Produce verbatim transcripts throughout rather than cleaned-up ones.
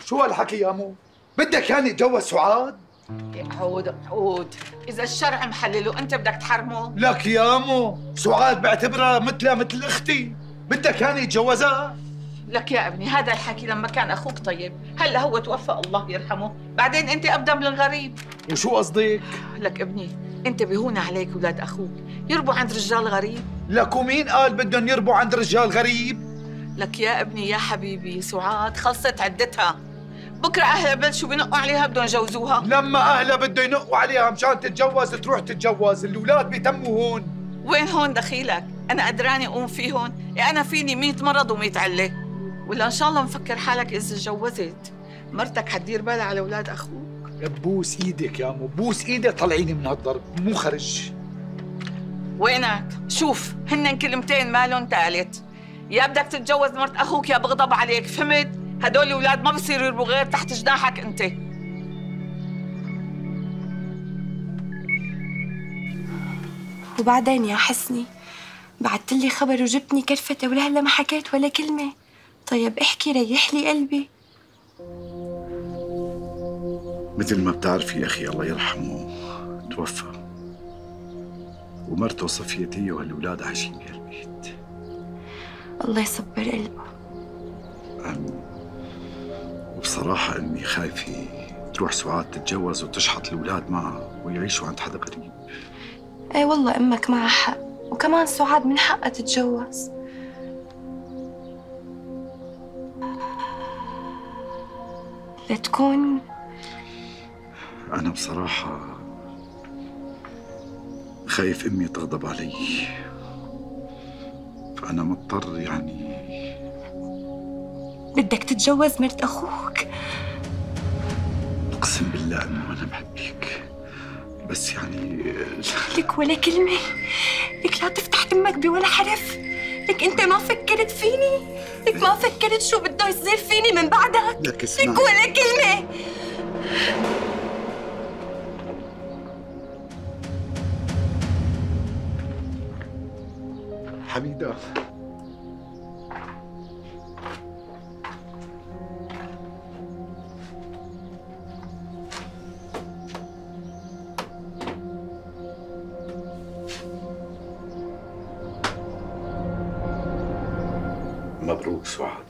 شو هالحكي يا مو؟ بدك يعني اتجوز سعاد؟ يا عود عود، إذا الشرع محلله أنت بدك تحرمه؟ لك يا مو، سعاد بعتبرها مثلها مثل أختي، بدك يعني اتجوزها؟ لك يا ابني هذا الحكي لما كان أخوك طيب، هلا هو توفى الله يرحمه، بعدين أنت أبدا من الغريب. وشو قصدك؟ لك ابني، أنت بهون عليك أولاد أخوك يربوا عند رجال غريب. لك ومين قال بدهم يربوا عند رجال غريب؟ لك يا ابني يا حبيبي، سعاد خلصت عدتها، بكره اهلها بلشوا بنقوا عليها بدهم يجوزوها. لما اهلها بده ينقوا عليها مشان تتجوز تروح تتجوز، الاولاد بيتموا هون. وين هون دخيلك؟ انا قدراني اقوم فيهم؟ إيه انا فيني مية مرض ومية عله، ولا ان شاء الله مفكر حالك اذا تجوزت مرتك حتدير بالها على اولاد اخوك؟ بوس ايدك يا مو، بوس ايدك طلعيني من هالضرب، مو خرج. وينك؟ شوف هن كلمتين مالهم تالت، يا بدك تتجوز مرت اخوك يا بغضب عليك، فهمت؟ هدول الاولاد ما بصيروا يربوا غير تحت جناحك انت. وبعدين يا حسني بعتت لي خبر وجبتني كرفته ولهلا ما حكيت ولا كلمه. طيب احكي ريح لي قلبي. مثل ما بتعرفي يا اخي الله يرحمه توفى، ومرته صفية هي وهالولاد عايشين بهالبيت. الله يصبر قلبه. أم وبصراحة أمي خايفة تروح سعاد تتجوز وتشحط الأولاد معها ويعيشوا عند حدا غريب. ايه والله امك معها حق، وكمان سعاد من حقها تتجوز. لتكون أنا بصراحة خايف أمي تغضب علي، فأنا مضطر يعني. بدك تتجوز مرت أخوك؟ أقسم بالله إنه أنا بحبك، بس يعني لك ولا كلمة، لك لا تفتح تمك بولا حرف، لك أنت ما فكرت فيني، لك ما فكرت شو بده يصير فيني من بعدك، لك اسمع، لك ولا كلمة. حميدة مبروك سعاد.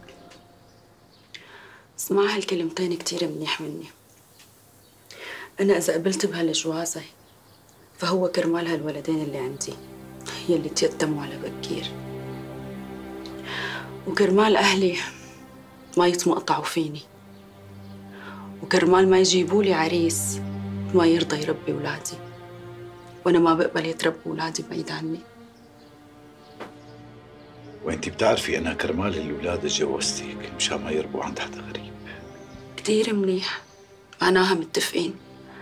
اسمع هالكلمتين كتير منيح مني. أنا إذا قبلت بهالجوازة فهو كرمال هالولدين اللي عندي يلي تيتموا على بكير، وكرمال أهلي ما يتمقطعوا فيني، وكرمال ما يجيبوا لي عريس ما يرضى يربي أولادي، وأنا ما بقبل يتربوا أولادي بعيد عني. وانتي بتعرفي انا كرمال الاولاد اتجوزتك مشان ما يربوا عند حدا غريب. كتير منيح، معناها متفقين.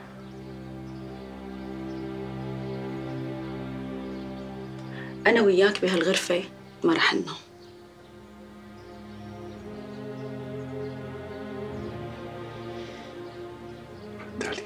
أنا وياك بهالغرفة ما رح ننام. تعالي.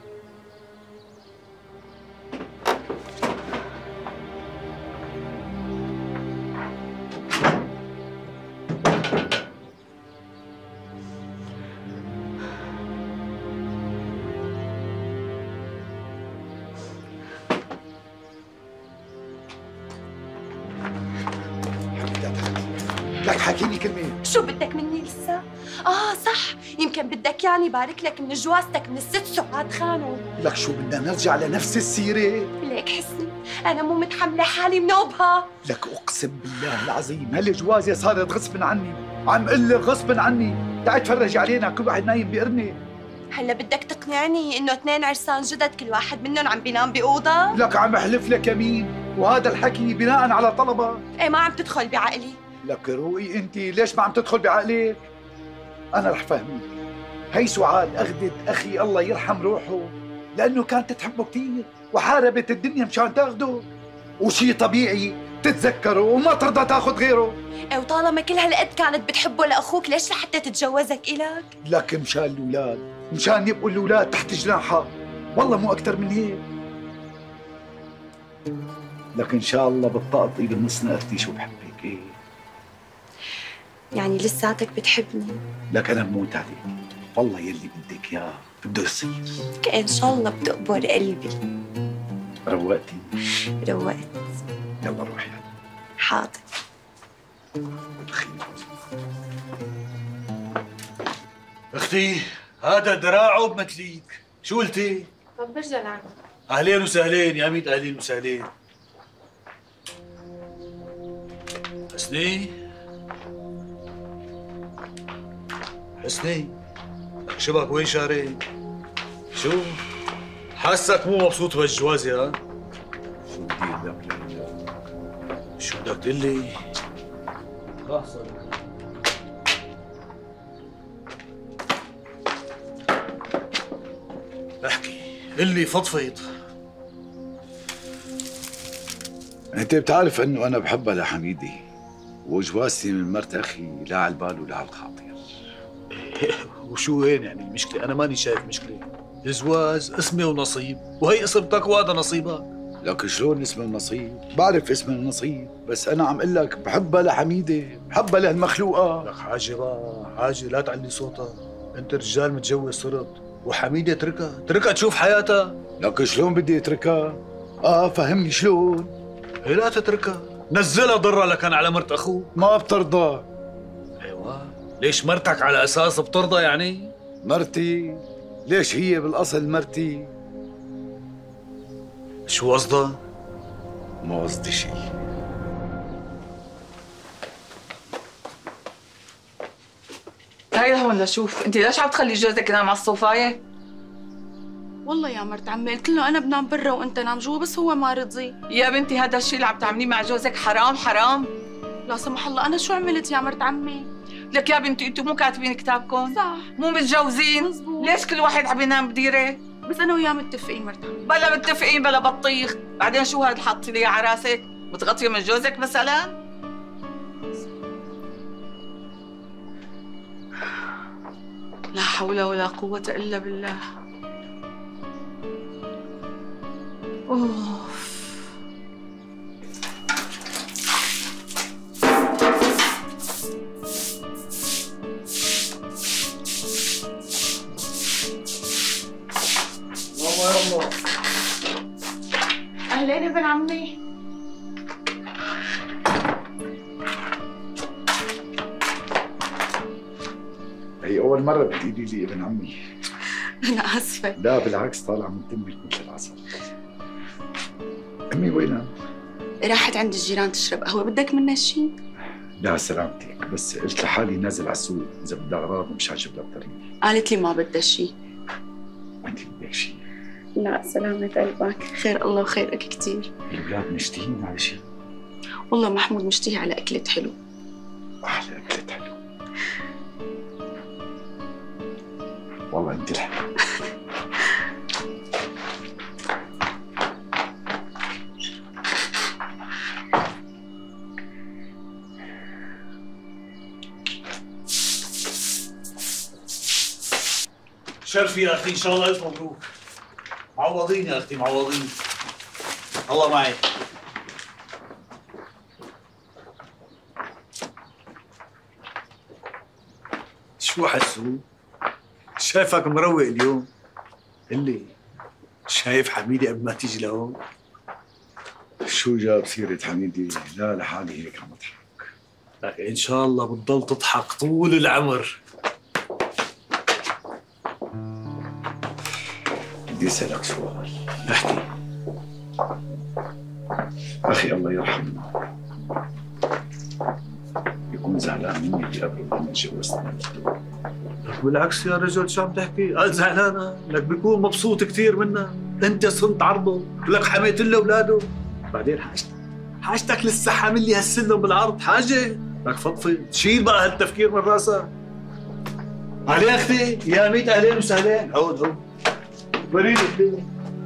لك حكيني كلمة. شو بدك مني لسه؟ آه صح، يمكن بدك يعني بارك لك من جوازتك من الست سعاد خانو. لك شو بدنا نرجع لنفس السيرة؟ ليك حسني، أنا مو متحملة حالي منوبها. لك أقسم بالله العظيم هالجوازة صارت غصب عني، عم قل لك غصب عني، تعي تفرجي علينا كل واحد نايم بقرنة. هلا بدك تقنعني إنه اثنين عرسان جدد كل واحد منهم عم بينام بأوضة؟ لك عم احلف لك يمين، وهذا الحكي بناء على طلبها. إيه ما عم تدخل بعقلي. لك روقي انت، ليش ما عم تدخل بعقلك؟ انا رح فهمك. هي سعاد اخذت اخي الله يرحم روحه لانه كانت تحبه كثير وحاربت الدنيا مشان تاخده، وشي طبيعي تتذكره وما ترضى تاخذ غيره. إيه وطالما كل هالقد كانت بتحبه لاخوك ليش لحتى تتجوزك إلك؟ لك مشان الاولاد، مشان يبقوا الاولاد تحت جناحها، والله مو اكثر من هيك. لك ان شاء الله بتطقطقي بالنص نقرتي شو بحبك. ايه يعني لساتك بتحبني؟ لك انا بموت عليك، والله يلي بدك اياه بده يصير. ان شاء الله بتقبر قلبي. روقتي؟ روقت. يلا روحي. حاضر. بالخير. اختي هذا دراعه بمثليك، شو قلتي؟ طب برجع لعنك. اهلين وسهلين يا ميت، اهلين وسهلين. حسني حسني شبك وين شاري؟ شو؟ حاسك مو مبسوط بهالجوازة ها؟ شو بدي لك لهلا؟ شو بدك تقول لي؟ خلص احكي، قل لي فضفض. انت بتعرف انه انا بحبها لحميدي، وجوازتي من مرت اخي لا على البال ولا على الخاطر. وشو وين يعني المشكلة؟ أنا ماني شايف مشكلة. الجواز اسمي ونصيب، وهي اسمتك وهذا نصيبك. لك شلون اسم النصيب؟ بعرف اسم النصيب، بس أنا عم أقول لك بحبها لحميدة، بحبها لهالمخلوقة. لك حاجة بقى، حاجة لا تعلي صوتك، أنت رجال متجوز صرت، وحميدة اتركها، اتركها تشوف حياتها. لك شلون بدي اتركها؟ آه فهمني شلون؟ هي لا تتركها، نزلها ضرها لكان على مرت أخوه. ما بترضى. أيوة، ليش مرتك على أساس بترضى يعني؟ مرتي؟ ليش هي بالأصل مرتي؟ شو قصدها؟ ما قصدي شيء. هاي لهون لشوف، انت ليش عم تخلي جوزك ينام على الصوفاية؟ والله يا مرت عمي قلت له انا بنام برا وانت نام جوا، بس هو ما رضي. يا بنتي هذا الشيء اللي عم تعمليه مع جوزك حرام حرام. لا سمح الله، انا شو عملت يا مرت عمي؟ لك يا بنتي انتوا مو كاتبين كتابكم؟ صح. مو متجوزين؟ مزبوط. ليش كل واحد عم ينام بديره؟ بس انا وياه متفقين مرت عمي. بلا متفقين بلا بطيخ، بعدين شو هاد اللي حاطي لي على راسك؟ متغطية من جوزك مثلا؟ لا حول ولا قوة إلا بالله. أوف. الله اهلين ابن عمي. هي أول مرة بتقولي لي ابن عمي. انا اسفه. لا بالعكس، طالع من تمك مثل العسل. أمي وينها؟ راحت عند الجيران تشرب قهوه، بدك منها شيء؟ لا سلامتك، بس قلت لحالي نازل على السوق، إذا بدها أغراض مش عاجب لها الطريق. قالت لي ما بدها شيء. وأنت بدك شيء؟ لا سلامة قلبك، خير الله وخيرك كثير. الأولاد مشتهين على شيء؟ والله محمود مشتهي على أكلة حلو. أحلى أكلة حلو. والله أنت الحلو. شرفي يا أخي، إن شاء الله ألف مبروك. معوضين يا أختي، معوضين. الله معي. شو حسوا؟ شايفك مروق اليوم. اللي شايف حميدي قبل ما تيجي لهون؟ شو جاب سيرة حميدي؟ لا لحالي هيك عم اضحك. لك إن شاء الله بتضل تضحك طول العمر. بدي أسألك سؤال. احكي. أخي الله يرحمه يكون زعلان مني بقبره لما تجوزتني. بالعكس يا رجل، شو عم تحكي؟ قال زعلانة، لك بيكون مبسوط كثير منها، انت صرت عرضه، لك حميت له اولاده، بعدين حاجتك حاجتك لسه حامل لي هالسلم بالعرض، حاجة، لك فضفض، شيل بقى هالتفكير من راسك. علي اختي، يا ميت اهلين وسهلين، عود عود. بريد اختي.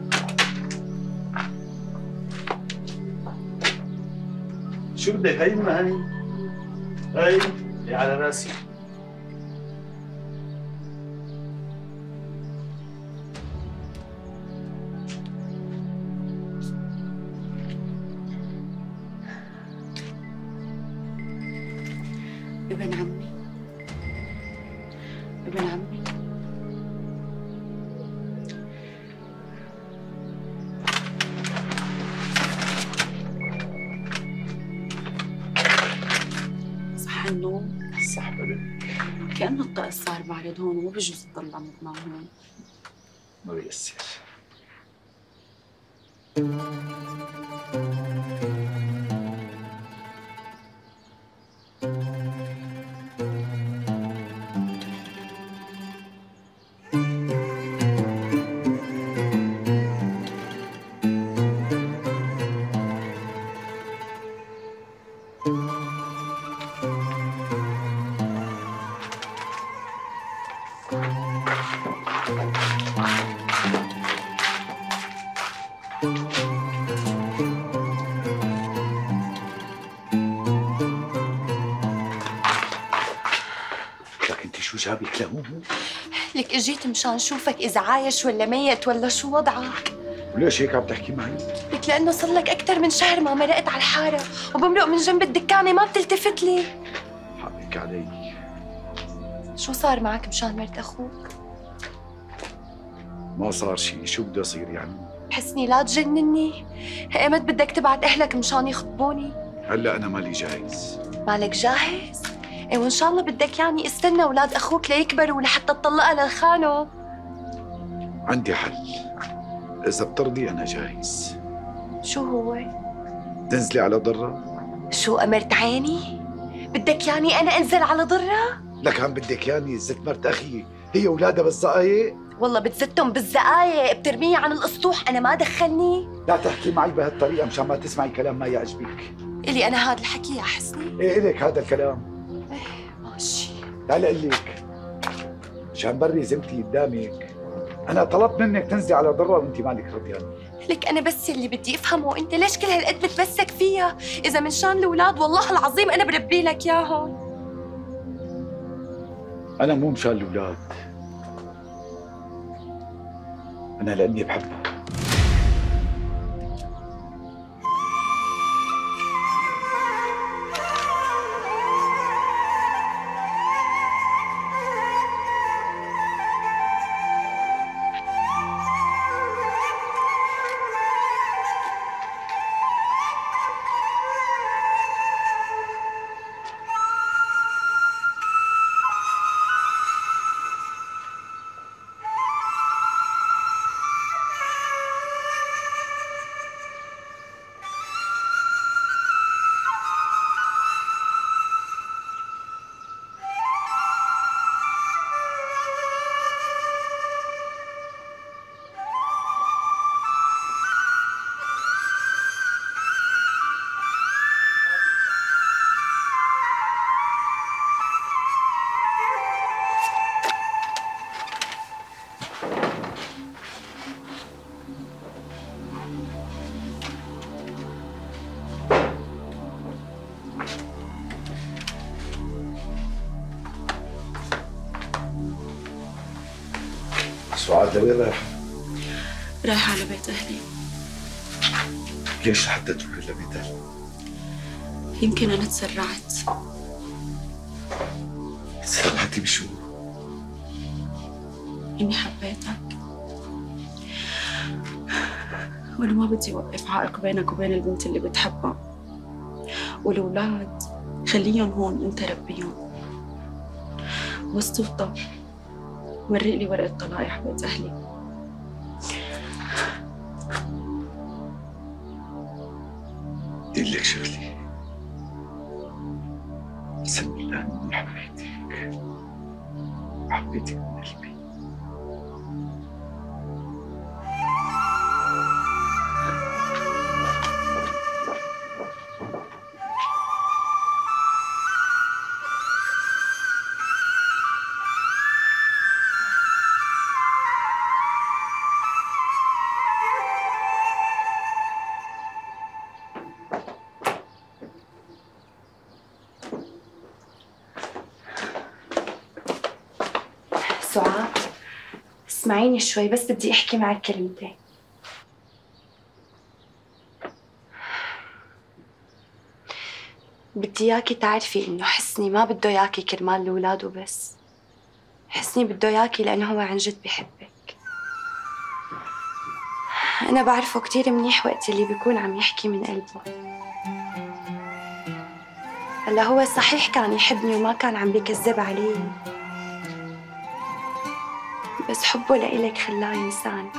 شو بدك؟ هي ما هي؟ هي هي على راسي. ابن عمي ابن عمي كأنه الطقس صار بارد هون وما بجوز تضل عم تنام هون. ما بيأثر. شو جابك لهون؟ لك اجيت مشان شوفك اذا عايش ولا ميت ولا شو وضعك. وليش هيك عم تحكي معي؟ لك لانه صار لك اكثر من شهر ما مرقت على الحاره وبمرق من جنب الدكانه ما بتلتفت لي. حقك علي. شو صار معك مشان مرت اخوك؟ ما صار شيء، شو بده يصير يعني؟ حسني لا تجنني، ايمت بدك تبعت اهلك مشان يخطبوني؟ هلا انا مالي جاهز. مالك جاهز؟ ايه وان شاء الله بدك يعني استنى اولاد اخوك ليكبروا لحتى تطلقها للخانو. عندي حل، اذا بترضي انا جاهز. شو هو؟ تنزلي على ضرة؟ شو امرت عيني؟ بدك يعني انا انزل على ضرة؟ لك عم بدك يعني زت مرت اخي هي اولادها بالزقايق؟ والله بتزتهم بالزقايق، بترميها عن الاسطوح، انا ما دخلني. لا تحكي معي بهالطريقة مشان ما تسمعي كلام ما يعجبك. الي انا هذا الحكي يا حسني؟ ايه الك هذا الكلام؟ ايه ماشي. تعال اقول لك مشان بري زمتي قدامك، انا طلبت منك تنزلي على ضرة وانت مالك رضيانة. لك انا بس اللي بدي افهمه انت ليش كل هالقد بتمسك فيها؟ اذا من شان الاولاد والله العظيم انا بربي لك اياهم. انا مو مشان الاولاد، انا لاني بحبها. سعاد لوين رايحة؟ رايحة على بيت أهلي. ليش لحتى تروحي لبيت أهلي؟ يمكن أنا تسرعت. تسرعتي بشو؟ إني حبيتك، وأنا ما بدي أوقف عائق بينك وبين البنت اللي بتحبها. والأولاد خليهم هون، أنت ربيهم. واستفضل مرق لي ورقة طلاق بيت أهلي. بدي لك شغلي، بسم الله إني حبيتك، حبيتك من قلبي. سعاد اسمعيني شوي، بس بدي احكي معك كلمتين. بدي اياكي تعرفي انه حسني ما بده اياكي كرمال الاولاد وبس. حسني بده اياكي لانه هو عن جد بحبك. انا بعرفه كثير منيح وقت اللي بيكون عم يحكي من قلبه. هلا هو صحيح كان يحبني وما كان عم بيكذب علي، بس حبه لإلك خلاه ينساني.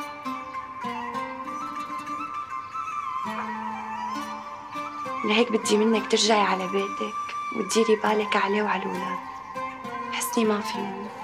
لهيك بدي منك ترجعي على بيتك وتديري بالك عليه وعلى الولاد. حسني ما في منه.